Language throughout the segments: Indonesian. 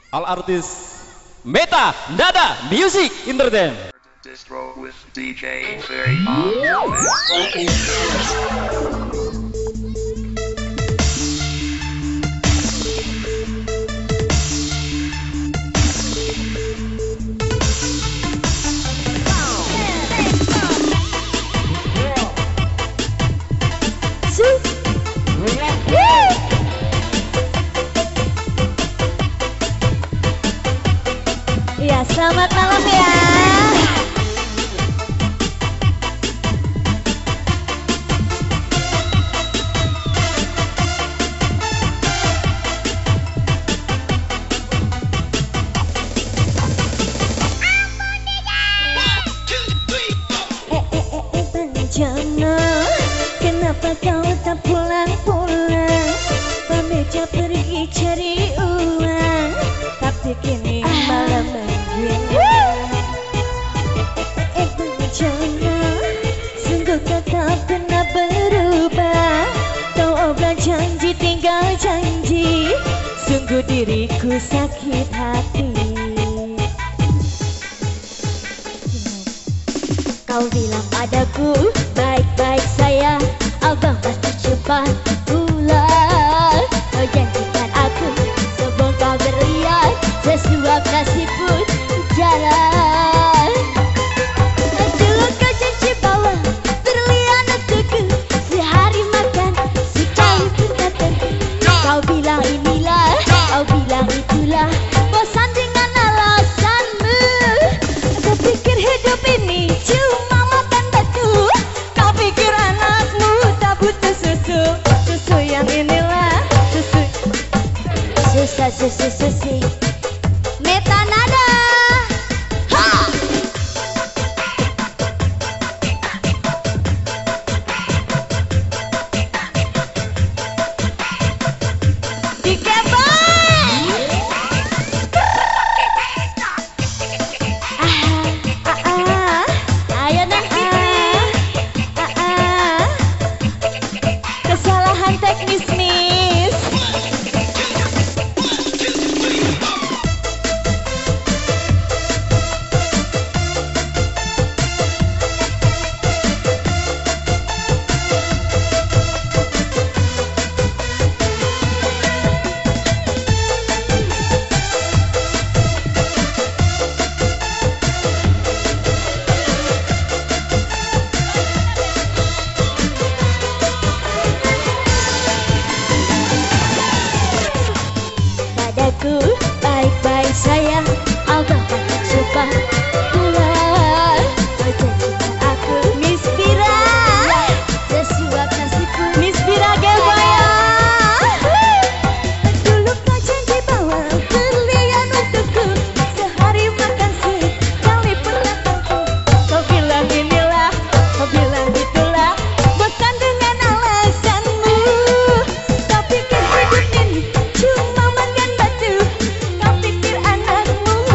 All artis Meta Nada Music Entertainment. Distro with DJ Ferry. Ya, selamat malam ya. Bencana, kenapa kau tak pulang-pulang? Pemeja pergi cari uang, tapi kini malam begini. Bencana, sungguh kau tak pernah berubah. Kau obrak janji tinggal janji, sungguh diriku sakit hati. Kau bilang padaku baik-baik sayang, abang pasti cepat pulang. Kau janjikan aku sebongkah berlian, sesuap nasi pun jarang. Dulu kau janji bawa berlian untukku, sehari makan sekali pun tak tentu. Kau bilang inilah, kau bilang itulah, bosan dengan alasanmu. Kau pikir hidup ini cuma makan batu, kau pikir anakmu tak butuh susu. Susu yang inilah, susu Meta Nada. Ha! Ayo Neng Fitri. Kesalahan teknis Miss. Padaku baik-baik sayang, abang pasti cepat pulang. Kau janjikan aku Miss Bira, sesuap nasi pun Miss Bira Gebaya. Dulu kau janji bawa berlian untukku, sehari makan sekali pernah tentu. Kau bilang inilah, kau bilang itulah, bosan dengan alasanmu. Kau pikir hidup ini cuma makan batu, kau pikir anakmu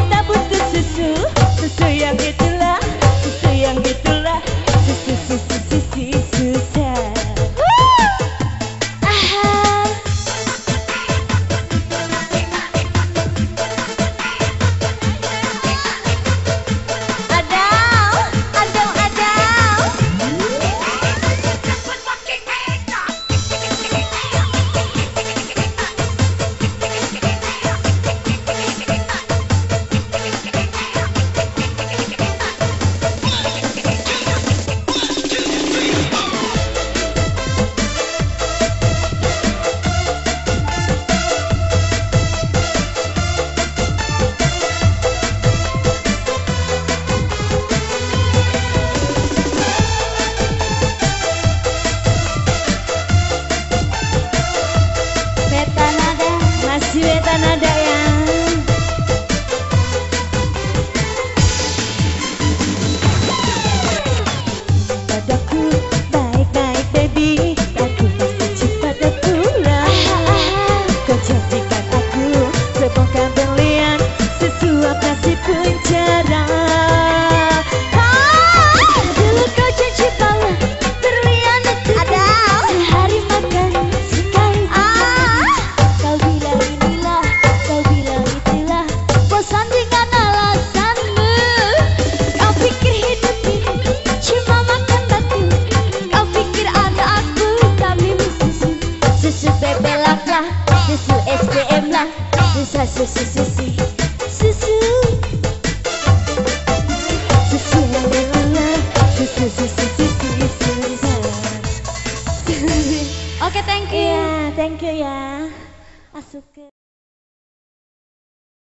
Oke, thank you. Iya, thank you ya. Asuke.